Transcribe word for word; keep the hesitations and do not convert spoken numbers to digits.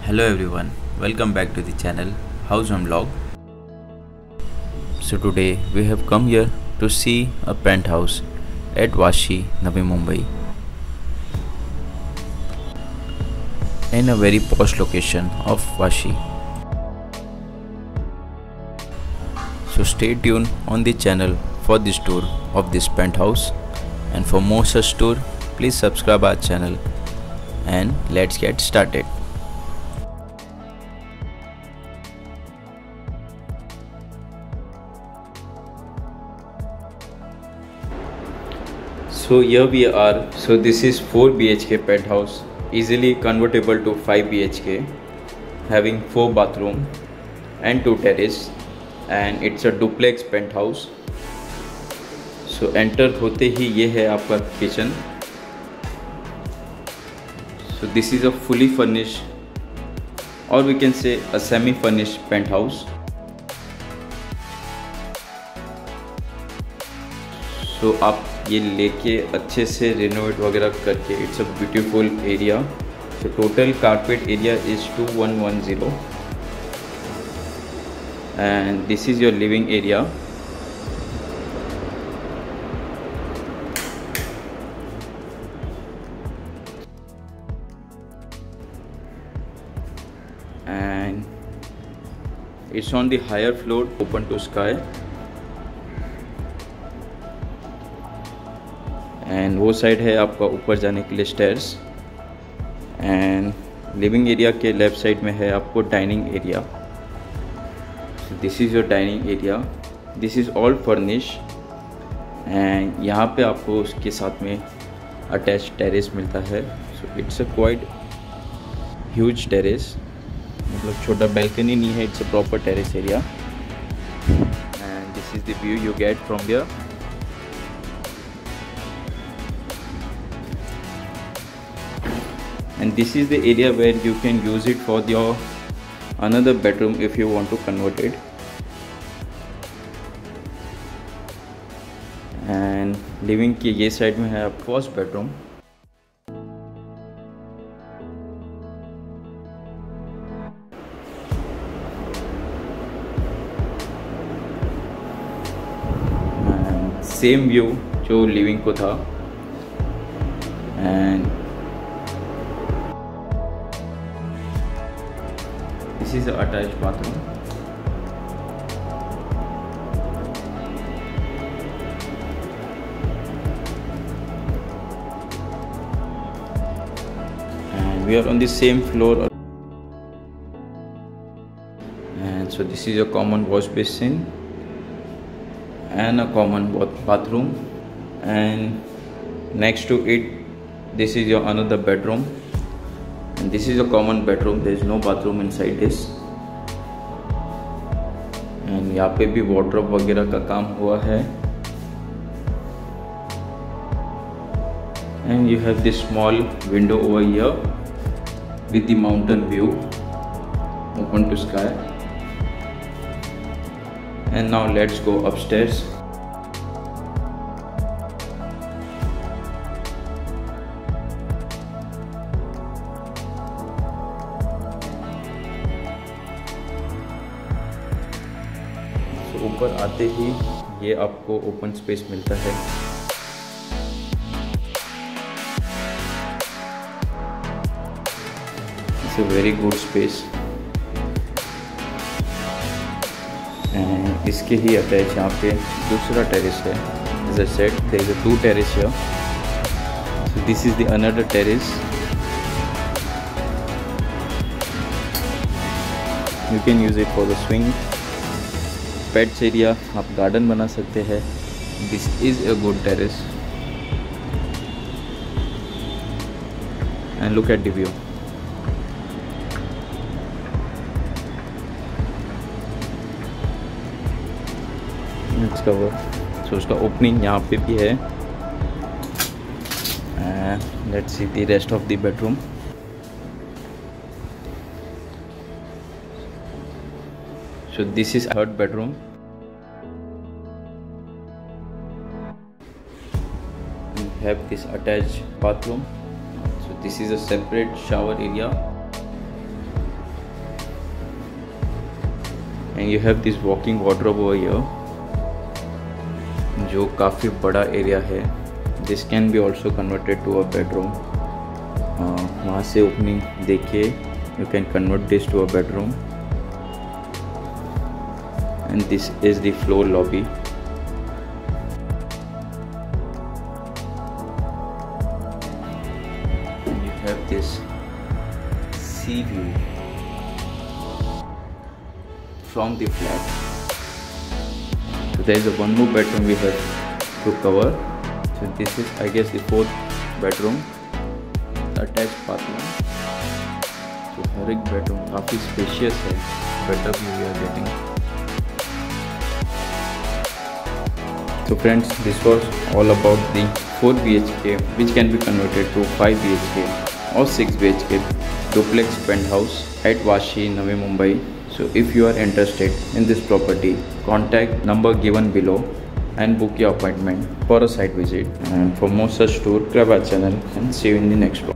Hello everyone, welcome back to the channel House and Vlog. So today we have come here to see a penthouse at Vashi, Navi Mumbai, in a very posh location of Vashi. So stay tuned on the channel for this tour of this penthouse, and for more such tour please subscribe our channel, and let's get started. So here we are. So this is four B H K penthouse, easily convertible to five B H K, having four bathroom and two terrace, and it's a duplex penthouse. So enter होते ही ये है आपका kitchen. So this is a fully furnished, or we can say a semi furnished penthouse. So आप ये लेके अच्छे से renovate वगैरह करके, it's a beautiful area. So total carpet area is two one one zero, and this is your living area. And it's on the higher floor, open to sky. And वो side है आपका ऊपर जाने के लिए stairs. And living area के left side में है आपको dining area. This is your dining area. This is all furnish. And यहाँ पे आपको उसके साथ में अटैच टेरेस मिलता है. So it's a quite huge terrace, मतलब छोटा बैल्कनी नहीं है, it's a proper terrace area. And this is the view you get from here. And this is the area where you can use it for your another bedroom if you want to convert it. And living की ये side में है आप first bedroom. Same view जो living को था. And this is the attached bathroom. And we are on the same floor. And so this is a common wash basin and a common bathroom. And next to it, this is your another bedroom. And this is a common bedroom. There is no bathroom inside this. And यहाँ पे भी wardrobe वगैरह का काम हुआ है. And you have this small window over here with the mountain view, open to sky. And now let's go upstairs. ऊपर आते ही ये आपको ओपन स्पेस मिलता है. It's a very good space. And इसके ही अटैच यहाँ पे दूसरा टेरेस है. As I said, there is a two terrace here. So this is the another terrace. You can use it for the swing. Pets area, आप garden बना सकते हैं. This is a good terrace. And look at the view. Let's cover. So उसका opening यहाँ पे भी है. Let's see the rest of the bedroom. So this is third bedroom. We have this attached bathroom. So this is a separate shower area. And you have this walking wardrobe over here, जो काफ़ी बड़ा area है. This can be also converted to a bedroom. वहाँ से opening देखिए, you can convert this to a bedroom. And this is the floor lobby. You have this sea view from the flat. So there is a one more bedroom we have to cover. So this is, I guess, the fourth bedroom, attached bathroom. So हर एक bedroom काफ़ी spacious है. Better view we are getting. So friends, this was all about the four B H K which can be converted to five B H K or six B H K duplex penthouse at Vashi, Navi Mumbai. So if you are interested in this property, contact number given below and book your appointment for a site visit. And for more such tour, subscribe our channel and see you in the next one.